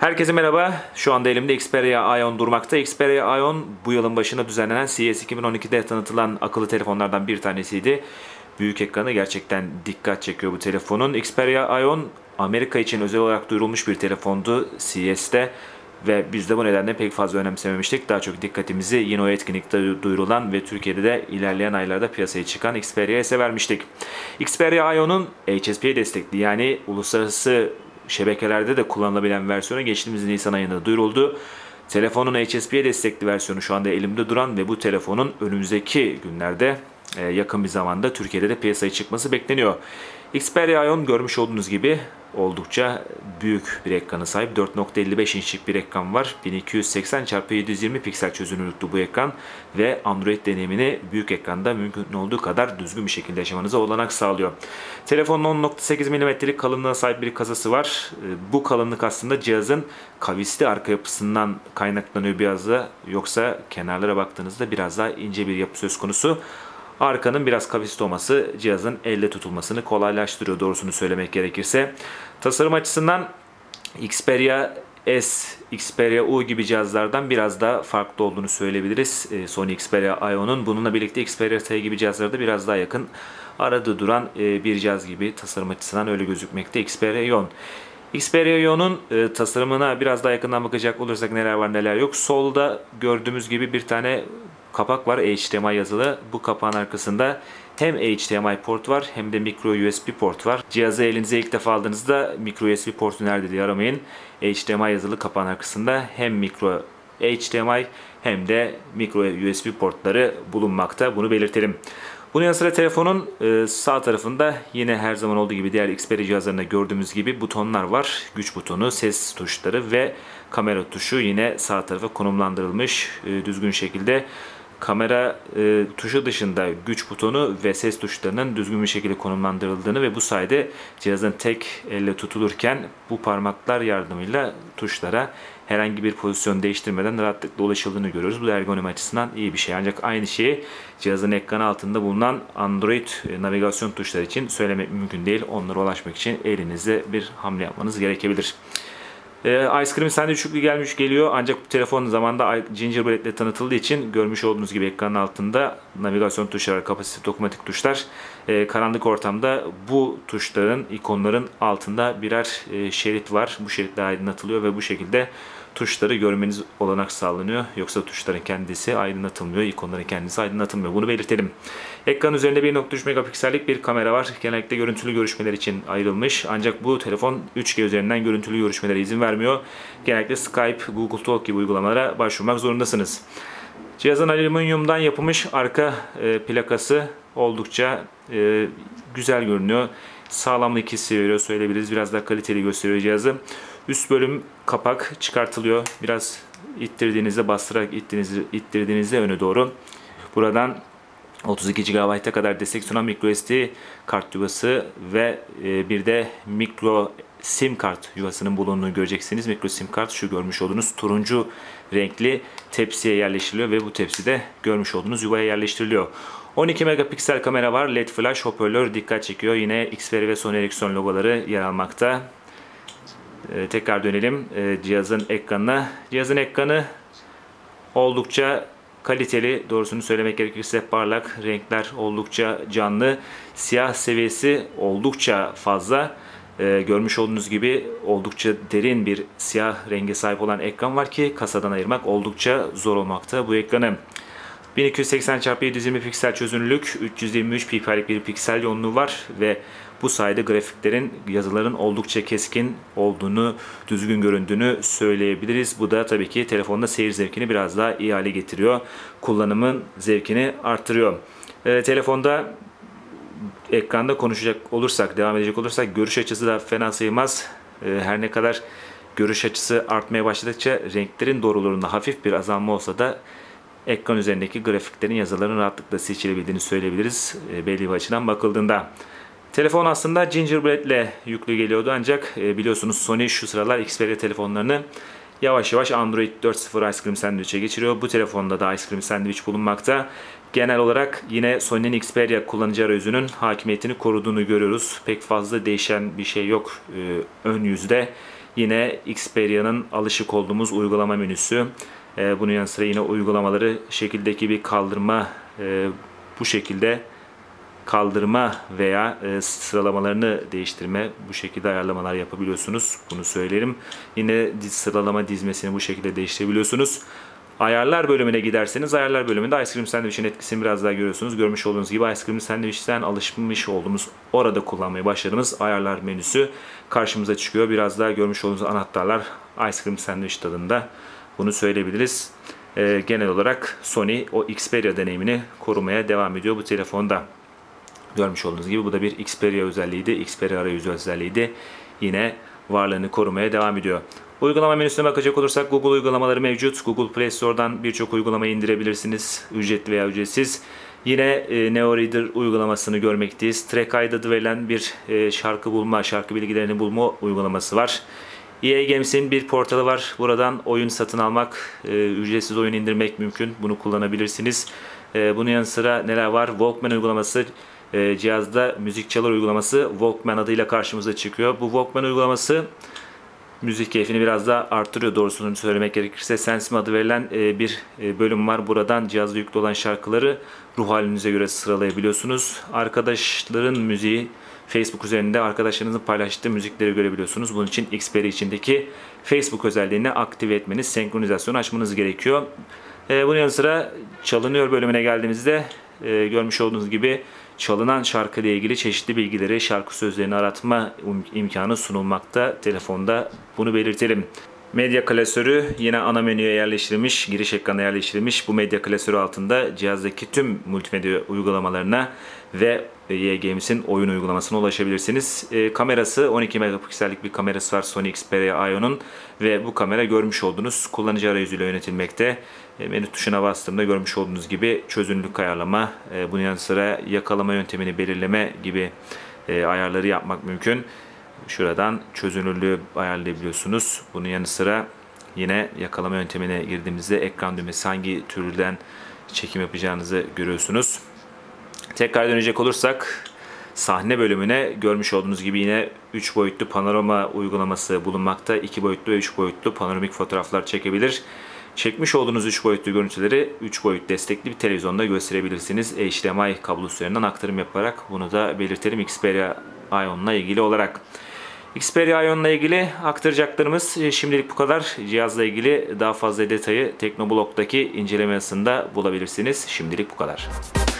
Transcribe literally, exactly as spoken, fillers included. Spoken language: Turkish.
Herkese merhaba. Şu anda elimde Xperia Ion durmakta. Xperia Ion bu yılın başında düzenlenen C E S iki bin on ikide tanıtılan akıllı telefonlardan bir tanesiydi. Büyük ekranı gerçekten dikkat çekiyor bu telefonun. Xperia Ion Amerika için özel olarak duyurulmuş bir telefondu C E S'te. Ve biz de bu nedenle pek fazla önemsememiştik. Daha çok dikkatimizi yine o etkinlikte duyurulan ve Türkiye'de de ilerleyen aylarda piyasaya çıkan Xperia S'e vermiştik. Xperia Ion'un H S P destekli yani uluslararası şebekelerde de kullanılabilen versiyonu geçtiğimiz Nisan ayında duyuruldu. Telefonun H S P destekli versiyonu şu anda elimde duran ve bu telefonun önümüzdeki günlerde yakın bir zamanda Türkiye'de de piyasaya çıkması bekleniyor. Xperia Ion görmüş olduğunuz gibi oldukça büyük bir ekranı sahip. dört nokta elli beş inçlik bir ekran var. bin iki yüz seksen çarpı yedi yüz yirmi piksel çözünürlüklü bu ekran ve Android deneyimini büyük ekranda mümkün olduğu kadar düzgün bir şekilde yaşamanıza olanak sağlıyor. Telefonun on nokta sekiz milimetrelik kalınlığa sahip bir kasası var. Bu kalınlık aslında cihazın kavisli arka yapısından kaynaklanıyor biraz da. Yoksa kenarlara baktığınızda biraz daha ince bir yapı söz konusu. Arkanın biraz kavisli olması cihazın elle tutulmasını kolaylaştırıyor doğrusunu söylemek gerekirse. Tasarım açısından Xperia S, Xperia U gibi cihazlardan biraz daha farklı olduğunu söyleyebiliriz. Sony Xperia Ion'un bununla birlikte Xperia T gibi cihazlarda biraz daha yakın arada duran bir cihaz gibi tasarım açısından öyle gözükmekte Xperia Ion. Xperia Ion'un e, tasarımına biraz daha yakından bakacak olursak neler var neler yok. Solda gördüğümüz gibi bir tane kapak var, H D M I yazılı. Bu kapağın arkasında hem H D M I port var hem de micro U S B port var. Cihazı elinize ilk defa aldığınızda micro U S B portu nerede diye aramayın. H D M I yazılı kapağın arkasında hem micro H D M I hem de micro U S B portları bulunmakta. Bunu belirtelim. Bunun yanı sıra telefonun sağ tarafında yine her zaman olduğu gibi diğer Xperia cihazlarında gördüğümüz gibi butonlar var. Güç butonu, ses tuşları ve kamera tuşu yine sağ tarafa konumlandırılmış düzgün şekilde. Kamera e, tuşu dışında güç butonu ve ses tuşlarının düzgün bir şekilde konumlandırıldığını ve bu sayede cihazın tek elle tutulurken bu parmaklar yardımıyla tuşlara herhangi bir pozisyon değiştirmeden rahatlıkla ulaşıldığını görüyoruz. Bu da ergonomi açısından iyi bir şey. Ancak aynı şeyi cihazın ekranı altında bulunan Android navigasyon tuşları için söylemek mümkün değil. Onlara ulaşmak için elinizde bir hamle yapmanız gerekebilir. Ee, Ice Cream sandviç yüklü gelmiş geliyor ancak bu telefon zamanında Gingerbread ile tanıtıldığı için görmüş olduğunuz gibi ekranın altında navigasyon tuşları, kapasitif dokunmatik tuşlar. Ee, karanlık ortamda bu tuşların, ikonların altında birer e, şerit var. Bu şeritler aydınlatılıyor ve bu şekilde tuşları görmeniz olanak sağlanıyor. Yoksa tuşların kendisi aydınlatılmıyor, ikonların kendisi aydınlatılmıyor. Bunu belirtelim. Ekran üzerinde bir nokta üç megapiksellik bir kamera var. Genellikle görüntülü görüşmeler için ayrılmış. Ancak bu telefon üç G üzerinden görüntülü görüşmelere izin vermiyor. Genellikle Skype, Google Talk gibi uygulamalara başvurmak zorundasınız. Cihazın alüminyumdan yapılmış arka e, plakası oldukça e, güzel görünüyor. Sağlamlık hissi veriyor söyleyebiliriz. Biraz daha kaliteli gösteriyor cihazı. Üst bölüm kapak çıkartılıyor. Biraz ittirdiğinizde, bastırarak ittirdiğinizde, ittirdiğinizde öne doğru. Buradan otuz iki gigabayta kadar destek sunan microSD kart yuvası ve bir de micro sim kart yuvasının bulunduğunu göreceksiniz. Micro sim kart şu görmüş olduğunuz turuncu renkli tepsiye yerleştiriliyor ve bu tepside görmüş olduğunuz yuvaya yerleştiriliyor. on iki megapiksel kamera var. L E D flash hoparlör dikkat çekiyor. Yine Xperia ve Sony Ericsson logoları yer almakta. Ee, tekrar dönelim ee, cihazın ekranına. Cihazın ekranı oldukça kaliteli. Doğrusunu söylemek gerekirse parlak. Renkler oldukça canlı. Siyah seviyesi oldukça fazla. Ee, görmüş olduğunuz gibi oldukça derin bir siyah renge sahip olan ekran var ki kasadan ayırmak oldukça zor olmakta bu ekranı. bin iki yüz seksen çarpı yedi yüz yirmi piksel çözünürlük, üç yüz yirmi üç pi'lik bir piksel yoğunluğu var ve bu sayede grafiklerin, yazıların oldukça keskin olduğunu, düzgün göründüğünü söyleyebiliriz. Bu da tabii ki telefonda seyir zevkini biraz daha iyi hale getiriyor. Kullanımın zevkini artırıyor. E, telefonda ekranda konuşacak olursak, devam edecek olursak görüş açısı da fena sayılmaz. E, her ne kadar görüş açısı artmaya başladıkça renklerin doğruluğunda hafif bir azalma olsa da ekran üzerindeki grafiklerin, yazıların rahatlıkla seçilebildiğini söyleyebiliriz e, belli bir açıdan bakıldığında. Telefon aslında Gingerbread ile yüklü geliyordu ancak e, biliyorsunuz Sony şu sıralar Xperia telefonlarını yavaş yavaş Android dört nokta sıfır Ice Cream Sandwich'e geçiriyor. Bu telefonda da Ice Cream Sandwich bulunmakta. Genel olarak yine Sony'nin Xperia kullanıcı arayüzünün hakimiyetini koruduğunu görüyoruz. Pek fazla değişen bir şey yok e, ön yüzde. Yine Xperia'nın alışık olduğumuz uygulama menüsü. E, bunun yanı sıra yine uygulamaları şekildeki bir kaldırma, e, bu şekilde kaldırma veya e, sıralamalarını değiştirme, bu şekilde ayarlamalar yapabiliyorsunuz. Bunu söyleyelim. Yine sıralama dizmesini bu şekilde değiştirebiliyorsunuz. Ayarlar bölümüne giderseniz ayarlar bölümünde Ice Cream Sandwich'in etkisini biraz daha görüyorsunuz. Görmüş olduğunuz gibi Ice Cream Sandwich'ten alışmış olduğumuz, orada kullanmaya başladığımız ayarlar menüsü karşımıza çıkıyor. Biraz daha görmüş olduğunuz anahtarlar Ice Cream Sandwich tadında. Bunu söyleyebiliriz. Ee, genel olarak Sony o Xperia deneyimini korumaya devam ediyor bu telefonda. Görmüş olduğunuz gibi bu da bir Xperia özelliğiydi. Xperia arayüzü özelliğiydi. Yine varlığını korumaya devam ediyor. Uygulama menüsüne bakacak olursak Google uygulamaları mevcut. Google Play Store'dan birçok uygulamayı indirebilirsiniz. Ücretli veya ücretsiz. Yine e, NeoReader uygulamasını görmekteyiz. Track I D adı verilen bir e, şarkı bulma, şarkı bilgilerini bulma uygulaması var. E A Games'in bir portalı var. Buradan oyun satın almak, e, ücretsiz oyun indirmek mümkün. Bunu kullanabilirsiniz. E, bunun yanı sıra neler var? Walkman uygulaması. E, cihazda müzik çalar uygulaması Walkman adıyla karşımıza çıkıyor. Bu Walkman uygulaması müzik keyfini biraz daha arttırıyor, doğrusunu söylemek gerekirse. Sensim adı verilen e, bir e, bölüm var. Buradan cihazda yüklü olan şarkıları ruh halinize göre sıralayabiliyorsunuz. Arkadaşların müziği, Facebook üzerinde arkadaşlarınızın paylaştığı müzikleri görebiliyorsunuz. Bunun için Xperia içindeki Facebook özelliğini aktive etmeniz, senkronizasyonu açmanız gerekiyor. E, bunun yanı sıra çalınıyor bölümüne geldiğimizde e, görmüş olduğunuz gibi çalınan şarkı ile ilgili çeşitli bilgileri, şarkı sözlerini aratma imkanı sunulmakta telefonda. Bunu belirtelim. Medya klasörü yine ana menüye yerleştirilmiş, giriş ekranına yerleştirilmiş. Bu medya klasörü altında cihazdaki tüm multimedya uygulamalarına ve E A Games'in oyun uygulamasına ulaşabilirsiniz. E, kamerası on iki megapiksellik bir kamerası var Sony Xperia Ion'un ve bu kamera görmüş olduğunuz kullanıcı arayüzüyle yönetilmekte. E, menü tuşuna bastığımda görmüş olduğunuz gibi çözünürlük ayarlama, e, bunun yanı sıra yakalama yöntemini belirleme gibi e, ayarları yapmak mümkün. Şuradan çözünürlüğü ayarlayabiliyorsunuz. Bunun yanı sıra yine yakalama yöntemine girdiğimizde ekran düğmesi, hangi türden çekim yapacağınızı görüyorsunuz. Tekrar dönecek olursak sahne bölümüne görmüş olduğunuz gibi yine üç boyutlu panorama uygulaması bulunmakta. iki boyutlu ve üç boyutlu panoramik fotoğraflar çekebilir. Çekmiş olduğunuz üç boyutlu görüntüleri üç boyut destekli bir televizyonda gösterebilirsiniz. H D M I kablosu üzerinden aktarım yaparak, bunu da belirtelim Xperia Ion'la ilgili olarak. Xperia Ion'la ilgili aktaracaklarımız şimdilik bu kadar. Cihazla ilgili daha fazla detayı Teknoblog'daki inceleme yazısında bulabilirsiniz. Şimdilik bu kadar.